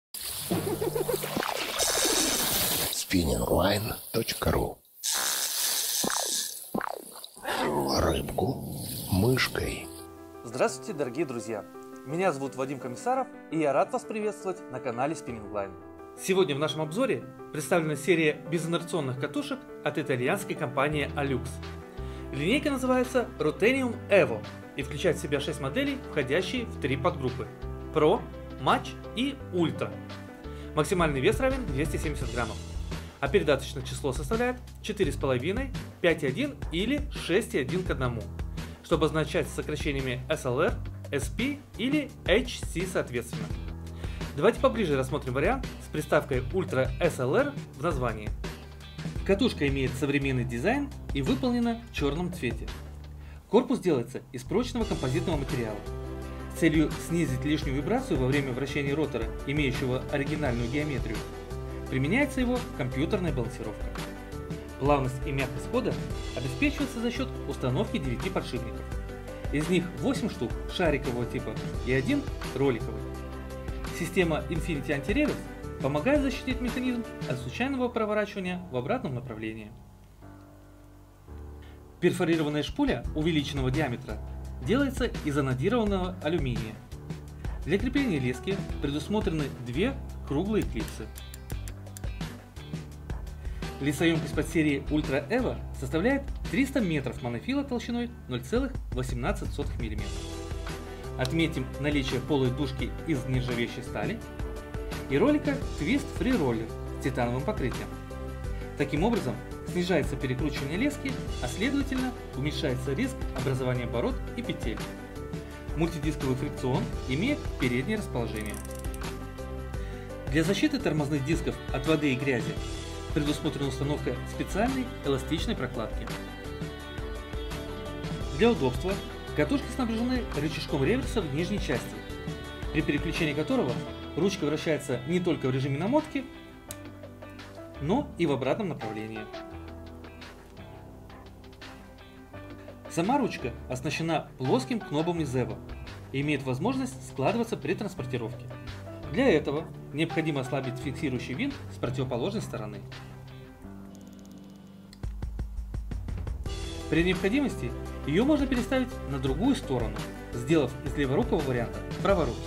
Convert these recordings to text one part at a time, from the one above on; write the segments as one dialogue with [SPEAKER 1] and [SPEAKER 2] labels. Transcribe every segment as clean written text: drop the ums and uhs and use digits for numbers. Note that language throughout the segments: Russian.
[SPEAKER 1] spinningline.ru. Рыбку мышкой.
[SPEAKER 2] Здравствуйте, дорогие друзья! Меня зовут Вадим Комиссаров, и я рад вас приветствовать на канале Spinning Line. Сегодня в нашем обзоре представлена серия безинерционных катушек от итальянской компании Alux. Линейка называется Rotenium Evo и включает в себя 6 моделей, входящие в 3 подгруппы: Pro, Match и Ultra. Максимальный вес равен 270 граммов, а передаточное число составляет 4,5, 5,1 или 6,1 к 1, что обозначается сокращениями SLR, SP или HC соответственно. Давайте поближе рассмотрим вариант с приставкой Ultra SLR в названии. Катушка имеет современный дизайн и выполнена в черном цвете. Корпус делается из прочного композитного материала. С целью снизить лишнюю вибрацию во время вращения ротора, имеющего оригинальную геометрию, применяется его компьютерная балансировка. Плавность и мягкость хода обеспечиваются за счет установки 9 подшипников. Из них 8 штук шарикового типа и 1 роликовый. Система Infinity Anti-Reverse помогает защитить механизм от случайного проворачивания в обратном направлении. Перфорированная шпуля увеличенного диаметра делается из анодированного алюминия. Для крепления лески предусмотрены 2 круглые клипсы. Лесоемкость подсерии Ultra Evo составляет 300 метров монофила толщиной 0,18 мм. Отметим наличие полой дужки из нержавеющей стали и ролика Twist Free Roller с титановым покрытием. Таким образом, снижается перекручивание лески, а следовательно уменьшается риск образования бород и петель. Мультидисковый фрикцион имеет переднее расположение. Для защиты тормозных дисков от воды и грязи предусмотрена установка специальной эластичной прокладки. Для удобства катушки снабжены рычажком реверса в нижней части, при переключении которого ручка вращается не только в режиме намотки, но и в обратном направлении. Сама ручка оснащена плоским кнобом из Evo и имеет возможность складываться при транспортировке. Для этого необходимо ослабить фиксирующий винт с противоположной стороны. При необходимости ее можно переставить на другую сторону, сделав из леворукого варианта праворукий.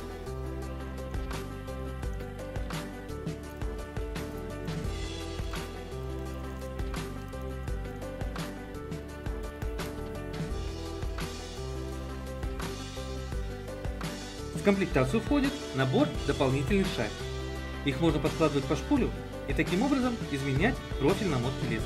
[SPEAKER 2] В комплектацию входит набор дополнительных шайб. Их можно подкладывать по шпулю и таким образом изменять профиль намотки лески.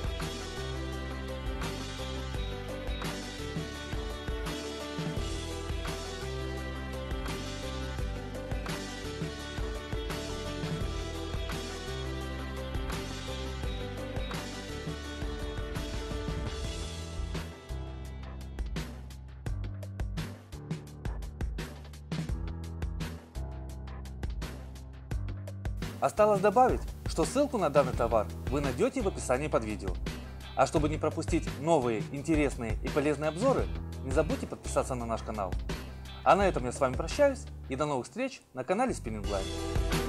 [SPEAKER 2] Осталось добавить, что ссылку на данный товар вы найдете в описании под видео. А чтобы не пропустить новые, интересные и полезные обзоры, не забудьте подписаться на наш канал. А на этом я с вами прощаюсь и до новых встреч на канале Spinning Line.